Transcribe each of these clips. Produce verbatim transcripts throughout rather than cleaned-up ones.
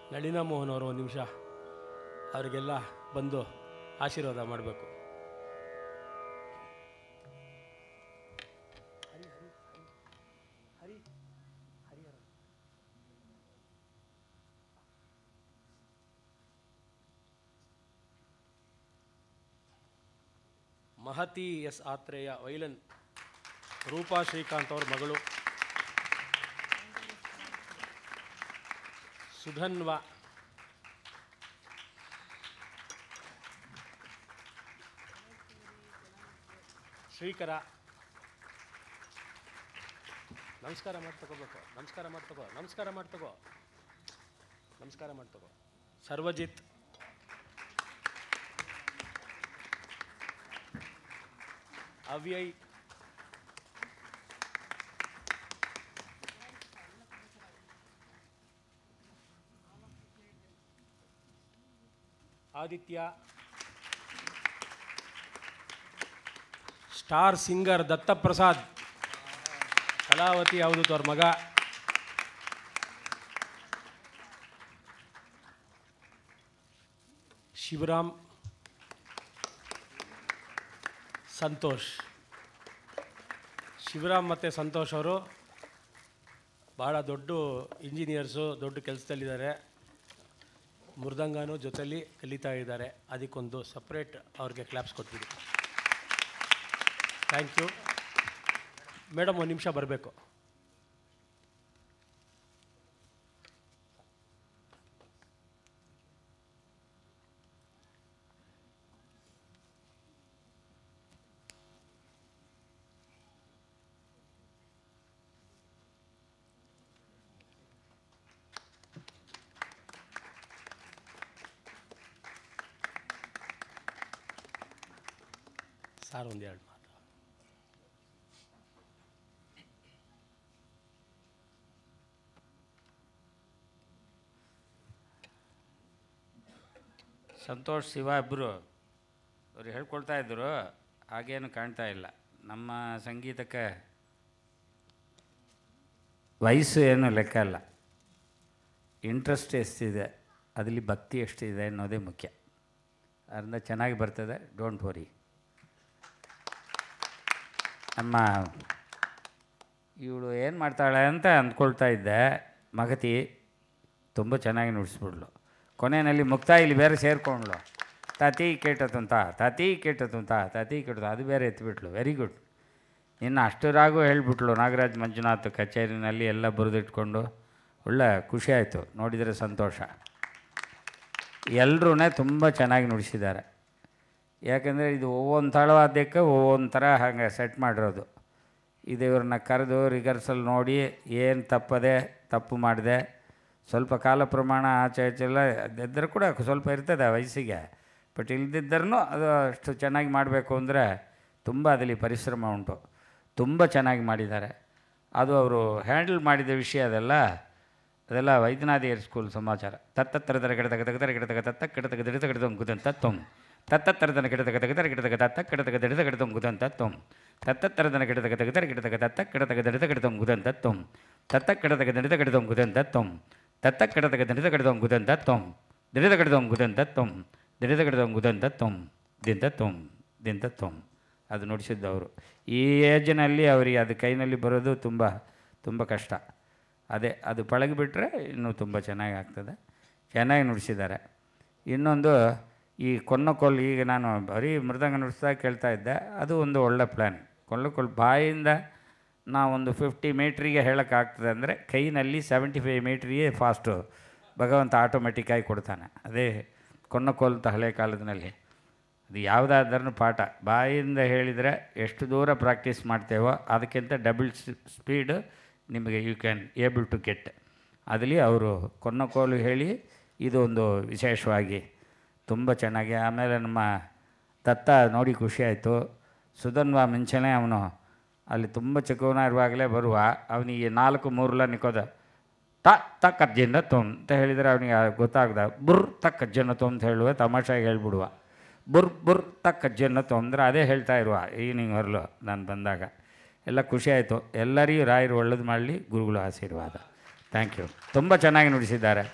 ನಳಿನಾ ಮೋಹನ್ ಅವರು ಒಂದು ನಿಮಿಷ ಅವರಿಗೆಲ್ಲ ಬಂದು ಆಶೀರ್ವಾದ ಮಾಡಬೇಕು. ಮಹತಿ ಎಸ್ ಆತ್ರೇಯ ವೈಲನ್, ರೂಪಾ ಶ್ರೀಕಾಂತ್ ಅವ್ರ ಮಗಳು. ಸುಧನ್ವ, ಶ್ರೀಕರ. ನಮಸ್ಕಾರ ಮಾಡಿ ತಗೋಬೇಕು, ನಮಸ್ಕಾರ ಮಾಡಿ ತಗೋ, ನಮಸ್ಕಾರ ಮಾಡಿ ತಗೋ, ನಮಸ್ಕಾರ ಮಾಡಿ ತಗೋ. ಸರ್ವಜಿತ್, ಅವ್ಯಯ್, ಆದಿತ್ಯ, ಸ್ಟಾರ್ ಸಿಂಗರ್ ದತ್ತಪ್ರಸಾದ್, ಕಲಾವತಿ ಅವಧೂತ್ ಅವ್ರ ಮಗ. ಶಿವರಾಮ್, ಸಂತೋಷ್. ಶಿವರಾಮ್ ಮತ್ತು ಸಂತೋಷ್ ಅವರು ಭಾಳ ದೊಡ್ಡ ಇಂಜಿನಿಯರ್ಸು, ದೊಡ್ಡ ಕೆಲಸದಲ್ಲಿದ್ದಾರೆ. ಮೃದಂಗನೂ ಜೊತೆಲಿ ಕಲಿತಾ ಇದ್ದಾರೆ. ಅದಕ್ಕೊಂದು ಸಪ್ರೇಟ್ ಅವ್ರಿಗೆ ಕ್ಲಾಪ್ಸ್ ಕೊಟ್ಬಿಡಿ. Thank you madam. ಒಂದು ನಿಮಿಷ ಬರಬೇಕು. ಸಾರ್ ಒಂದು ಎರಡು ಮಾತು. ಸಂತೋಷ್ ಶಿವ ಇಬ್ಬರು ಅವ್ರು ಹೇಳ್ಕೊಳ್ತಾ ಇದ್ದರು, ಹಾಗೇನು ಕಾಣ್ತಾ ಇಲ್ಲ. ನಮ್ಮ ಸಂಗೀತಕ್ಕೆ ವಯಸ್ಸು ಏನು ಲೆಕ್ಕ ಅಲ್ಲ, ಇಂಟ್ರೆಸ್ಟ್ ಎಷ್ಟಿದೆ, ಅದರಲ್ಲಿ ಭಕ್ತಿ ಎಷ್ಟಿದೆ ಅನ್ನೋದೇ ಮುಖ್ಯ. ಅದರಿಂದ ಚೆನ್ನಾಗಿ ಬರ್ತದೆ, ಡೋಂಟ್ ವರಿ. ನಮ್ಮ ಇವಳು ಏನು ಮಾಡ್ತಾಳೆ ಅಂತ ಅಂದ್ಕೊಳ್ತಾ ಇದ್ದೆ. ಮಹತಿ ತುಂಬ ಚೆನ್ನಾಗಿ ನುಡಿಸ್ಬಿಡ್ಲು. ಕೊನೆಯಲ್ಲಿ ಮುಕ್ತಾಯಿಲಿ ಬೇರೆ ಸೇರಿಕೊಂಡ್ಳು. ತತಿ ಕೇಟತುಂತ ತತಿ ಕೇಟತುಂತ ತತಿ ಕೇಟದ ಅದು ಬೇರೆ ಎತ್ತಿಬಿಟ್ಲು. Very good. ಇನ್ನು ಅಷ್ಟರಾಗೂ ಹೇಳಿಬಿಟ್ಲು. ನಾಗರಾಜ್ ಮಂಜುನಾಥ್ ಕಚೇರಿನಲ್ಲಿ ಎಲ್ಲ ಬರೆದಿಟ್ಕೊಂಡು ಒಳ್ಳೆ ಖುಷಿಯಾಯಿತು ನೋಡಿದರೆ, ಸಂತೋಷ. ಎಲ್ಲರೂ ತುಂಬ ಚೆನ್ನಾಗಿ ನುಡಿಸಿದ್ದಾರೆ. ಯಾಕೆಂದರೆ ಇದು ಒவ்வೊಂದು ತಾಳವಾದ್ಯಕ್ಕೆ ಒவ்வೊಂದು ಥರ ಹಾಗೆ ಸೆಟ್ ಮಾಡಿರೋದು. ಇದು ಇವ್ರನ್ನ ಕರೆದು ರಿಹರ್ಸಲ್ ನೋಡಿ ಏನು ತಪ್ಪದೆ ತಪ್ಪು ಮಾಡಿದೆ, ಸ್ವಲ್ಪ ಕಾಲ ಪ್ರಮಾಣ ಆಚೆ ಆಚೆ ಎಲ್ಲ ಇದ್ದರೂ ಕೂಡ ಸ್ವಲ್ಪ ಇರ್ತದೆ ಆ ವಯಸ್ಸಿಗೆ. ಬಟ್ ಇಲ್ದಿದ್ದರೂ ಅದು ಅಷ್ಟು ಚೆನ್ನಾಗಿ ಮಾಡಬೇಕು ಅಂದರೆ ತುಂಬ ಅದರಲ್ಲಿ ಪರಿಶ್ರಮ ಉಂಟು. ತುಂಬ ಚೆನ್ನಾಗಿ ಮಾಡಿದ್ದಾರೆ. ಅದು ಅವರು ಹ್ಯಾಂಡಲ್ ಮಾಡಿದ ವಿಷಯ ಅದೆಲ್ಲ ಅದೆಲ್ಲ ವೈದ್ಯನಾಥಿಯರ್ ಸ್ಕೂಲ್ ಸಮಾಚಾರ. ತತ್ತತ್ತರದರ ಗಿಡ ತಗ ತೆಗೆದರೆ ಗಿಡ ತಗ ತತ್ತ ಗಿಡ ತಗ ದಿಡ ತಗಡ ತೊಂಗುದಂತ ತೊಂ ತತ್ತತ್ತರದನ ಗಿಡ ತಗ ತೆಗೆದರೆ ಗಿಡ ತಗ ತತ್ತ ಗಿಡ ತಗ ದಿಡ ತಗಡ ತೊಂಗುದಂತ ತೊಂ ತತ್ತತ್ತರದನ ಗಿಡ ತಗ ತೆಗೆದರೆ ಗಿಡ ತಗ ತತ್ತ ಗಿಡ ತಗ ದಿಡ ತಗಡ ತೊಂಗುದಂತ ತೊಂ ತತ್ತ ಗಿಡ ತಗ ದಿಡ ತಗಡ ತೊಂಗುದಂತ ತೊಂ ತತ್ತ ಗಿಡ ತಗ ದಿಡ ತಗಡ ತೊಂಗುದಂತ ತೊಂ ದಿಡ ತಗಡ ತೊಂಗುದಂತ ತೊಂ ದಿಡ ತಗಡ ತೊಂಗುದಂತ ತೊಂ ದಿಂತ ತೊಂ ದಿಂತ ತೊಂ. ಅದು ನುಡಿಸಿದ್ದವರು. ಈ ಏಜಿನಲ್ಲಿ ಅವರಿಗೆ ಅದು ಕೈನಲ್ಲಿ ಬರೋದು ತುಂಬ ತುಂಬ ಕಷ್ಟ. ಅದೇ ಅದು ಪಳಗಿಬಿಟ್ರೆ ಇನ್ನೂ ತುಂಬ ಚೆನ್ನಾಗಿ ಆಗ್ತದೆ. ಚೆನ್ನಾಗಿ ನುಡಿಸಿದ್ದಾರೆ. ಇನ್ನೊಂದು ಈ ಕೊನ್ನಕೋಲ್, ಈಗ ನಾನು ಬರೀ ಮೃದಂಗ ನುಡಿಸ್ದಾಗ ಕೇಳ್ತಾ ಇದ್ದೆ, ಅದು ಒಂದು ಒಳ್ಳೆ ಪ್ಲ್ಯಾನ್. ಕೊಲ್ಲಕೋಲ್ ಬಾಯಿಂದ ನಾವೊಂದು ಫಿಫ್ಟಿ ಮೀಟ್ರಿಗೆ ಹೇಳೋಕ್ಕಾಗ್ತದೆ ಅಂದರೆ ಕೈನಲ್ಲಿ ಸೆವೆಂಟಿ ಫೈವ್ ಮೀಟ್ರಿಗೆ ಫಾಸ್ಟು ಭಗವಂತ ಆಟೋಮೆಟಿಕ್ಕಾಗಿ ಕೊಡ್ತಾನೆ. ಅದೇ ಕೊನ್ನಕೋಲ್ ಅಂತ ಹಳೆ ಕಾಲದಲ್ಲಿ. ಅದು ಯಾವುದಾದ್ರೂ ಪಾಠ ಬಾಯಿಂದ ಹೇಳಿದರೆ ಎಷ್ಟು ದೂರ ಪ್ರಾಕ್ಟೀಸ್ ಮಾಡ್ತೇವೋ ಅದಕ್ಕಿಂತ ಡಬಲ್ ಸ್ಪೀಡು ನಿಮಗೆ you can able to get. ಅದರಲ್ಲಿ ಅವರು ಕೊನ್ನಕೋಲು ಹೇಳಿ ಇದು ಒಂದು ವಿಶೇಷವಾಗಿ ತುಂಬ ಚೆನ್ನಾಗಿ. ಆಮೇಲೆ ನಮ್ಮ ದತ್ತ ನೋಡಿ ಖುಷಿಯಾಯಿತು. ಸುಧನ್ವ ಮುಂಚೆನೇ ಅವನು ಅಲ್ಲಿ ತುಂಬ ಚಿಕ್ಕವನ ಇರುವಾಗಲೇ ಬರುವ ಅವನಿಗೆ ನಾಲ್ಕು ಮೂರಲ್ಲ ನಿಕ್ಕೋದ ತ ತ ಕಜ್ಜಿಂದ ತೊಂ ಅಂತ ಹೇಳಿದರೆ ಅವನಿಗೆ ಗೊತ್ತಾಗ್ದ. ಬುರ್ ತ ಕಜ್ಜನ್ನು ತೊಂ ಅಂತ ಹೇಳುವ, ತಮಾಷೆಗೆ ಹೇಳ್ಬಿಡುವ. ಬುರ್ ಬುರ್ ತ ಕಜ್ಜನ್ನು ತೊಂದರೆ ಅದೇ ಹೇಳ್ತಾ ಇರುವ ಈವ್ನಿಂಗ್ ಹೊರಲು ನಾನು ಬಂದಾಗ. ಎಲ್ಲ ಖುಷಿಯಾಯಿತು. ಎಲ್ಲರಿಗೂ ರಾಯರು ಒಳ್ಳೇದು ಮಾಡಲಿ, ಗುರುಗಳು ಆಶೀರ್ವಾದ. Thank you. ತುಂಬ ಚೆನ್ನಾಗಿ ನುಡಿಸಿದ್ದಾರೆ.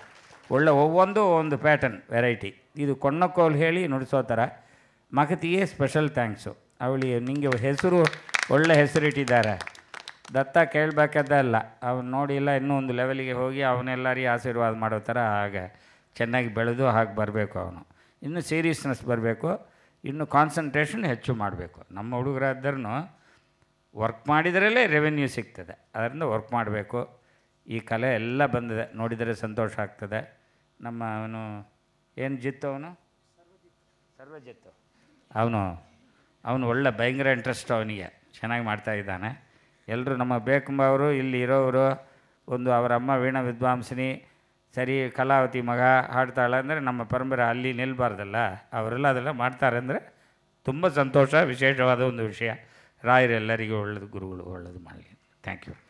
ಒಳ್ಳೆ ಒவ்வೊಂದು ಒಂದು ಪ್ಯಾಟರ್ನ್ ವೆರೈಟಿ. ಇದು ಕೊನ್ನಕೋಲ್ ಹೇಳಿ ನುಡಿಸೋ ಥರ. ಮಹತಿಯೇ ಸ್ಪೆಷಲ್ ಥ್ಯಾಂಕ್ಸು. ಅವಳಿಗೆ ನಿಮಗೆ ಹೆಸರು ಒಳ್ಳೆ ಹೆಸರಿಟ್ಟಿದ್ದಾರೆ. ದತ್ತ ಕೇಳಬೇಕಾದ್ದಲ್ಲ, ಅವನು ನೋಡಿಲ್ಲ ಇನ್ನೂ ಒಂದು ಲೆವೆಲಿಗೆ ಹೋಗಿ ಅವನೆಲ್ಲರಿಗೆ ಆಶೀರ್ವಾದ ಮಾಡೋ ಥರ ಹಾಗೆ ಚೆನ್ನಾಗಿ ಬೆಳೆದು ಹಾಗೆ ಬರಬೇಕು. ಅವನು ಇನ್ನೂ ಸೀರಿಯಸ್ನೆಸ್ ಬರಬೇಕು, ಇನ್ನು ಕಾನ್ಸಂಟ್ರೇಷನ್ ಹೆಚ್ಚು ಮಾಡಬೇಕು. ನಮ್ಮ ಹುಡುಗರಾದ್ರೂ ವರ್ಕ್ ಮಾಡಿದ್ರಲ್ಲೇ ರೆವೆನ್ಯೂ ಸಿಗ್ತದೆ, ಅದರಿಂದ ವರ್ಕ್ ಮಾಡಬೇಕು. ಈ ಕಲೆ ಎಲ್ಲ ಬಂದಿದೆ, ನೋಡಿದರೆ ಸಂತೋಷ ಆಗ್ತದೆ. ನಮ್ಮ ಅವನು ಏನು ಜಿತ್ತು, ಅವನು ಸರ್ವಜಿತ್ತು, ಅವನು ಅವನು ಒಳ್ಳೆ ಭಯಂಕರ ಇಂಟ್ರೆಸ್ಟ್ ಅವನಿಗೆ, ಚೆನ್ನಾಗಿ ಮಾಡ್ತಾಯಿದ್ದಾನೆ. ಎಲ್ಲರೂ ನಮ್ಮ ಬೇಕಂಬ ಅವರು ಇಲ್ಲಿ ಇರೋರು, ಒಂದು ಅವರ ಅಮ್ಮ ವೀಣಾ ವಿದ್ವಾಂಸಿನಿ, ಸರಿ ಕಲಾವತಿ ಮಗ ಹಾಡ್ತಾಳೆ ಅಂದರೆ ನಮ್ಮ ಪರಂಪರೆ ಅಲ್ಲಿ ನಿಲ್ಲಬಾರ್ದಲ್ಲ. ಅವರೆಲ್ಲ ಅದೆಲ್ಲ ಮಾಡ್ತಾರೆ ಅಂದರೆ ತುಂಬ ಸಂತೋಷ, ವಿಶೇಷವಾದ ಒಂದು ವಿಷಯ. ರಾಯರೆಲ್ಲರಿಗೂ ಒಳ್ಳೆಯದು, ಗುರುಗಳು ಒಳ್ಳೆಯದು ಮಾಡಲಿ. Thank you.